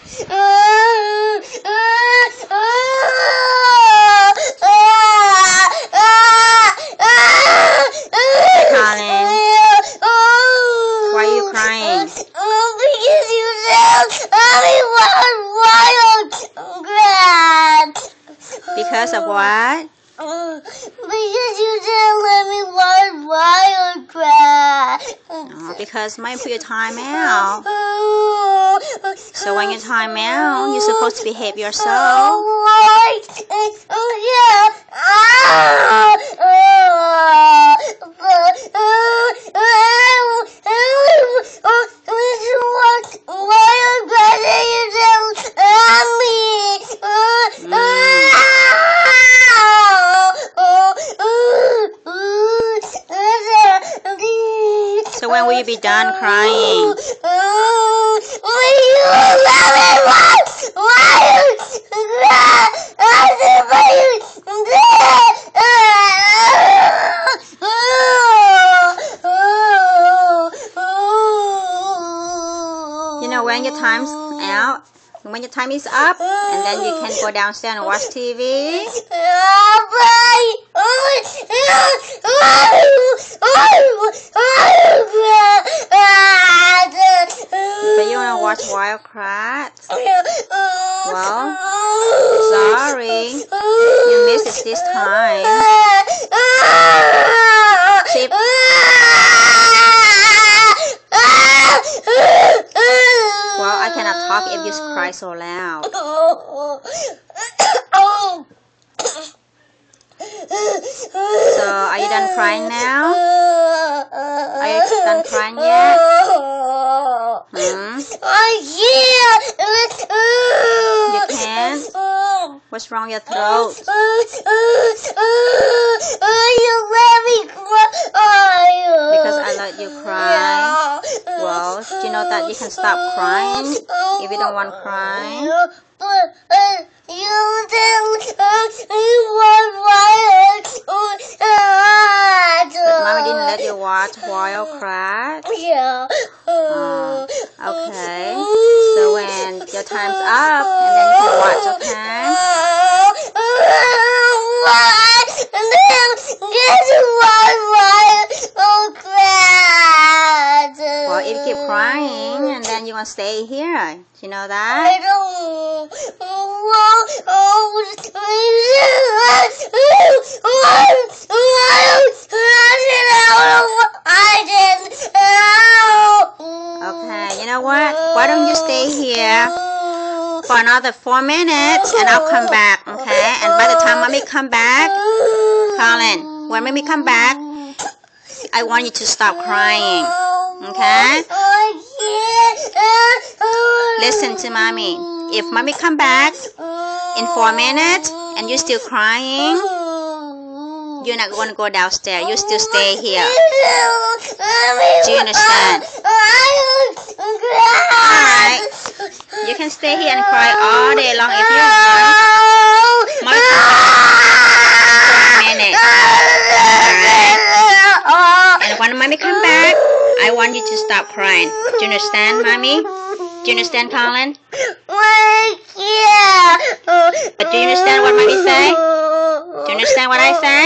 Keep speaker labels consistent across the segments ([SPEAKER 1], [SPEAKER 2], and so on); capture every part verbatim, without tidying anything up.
[SPEAKER 1] Colin, why are you crying?
[SPEAKER 2] Because you said I want wild Kratts.
[SPEAKER 1] Because of what?
[SPEAKER 2] Because you didn't let me watch Wild Kratts.
[SPEAKER 1] Oh, because might put your time out. So when you time out, you're supposed to behave yourself.
[SPEAKER 2] Oh, yeah.
[SPEAKER 1] So when will you be done crying? You know, when your time's out, when your time is up, and then you can go downstairs and watch T V. But you want to watch Wild Kratts? Well, sorry, you missed it this time. See, well, I cannot talk if you cry so loud. So, are you done crying now? Are you done crying yet? Hmm? You can't? What's wrong with your throat? Because I let you cry. Well, do you know that you can stop crying if you don't want to cry? Mommy didn't let you watch Wild Kratts?
[SPEAKER 2] Yeah.
[SPEAKER 1] Oh, okay. So when your time's up, and then you can watch, okay? Well, if you keep crying, and then you want to stay here. Do you know that?
[SPEAKER 2] I don't.
[SPEAKER 1] Okay, you know what? Why don't you stay here for another four minutes, and I'll come back, okay? And by the time mommy come back, Colin, when mommy come back, I want you to stop crying, okay? Listen to mommy. If mommy come back in four minutes and you're still crying, you're not going to go downstairs. You still stay here. Do you understand? Alright. You can stay here and cry all day long if you want. Mommy come back in four minutes. Alright. And when mommy come back, I want you to stop crying. Do you understand, mommy? Do you understand, Colin?
[SPEAKER 2] Yeah.
[SPEAKER 1] But do you understand what mommy say? Do you understand what I say?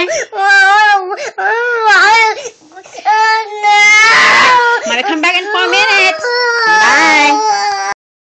[SPEAKER 1] Mommy, come back in four minutes. Bye.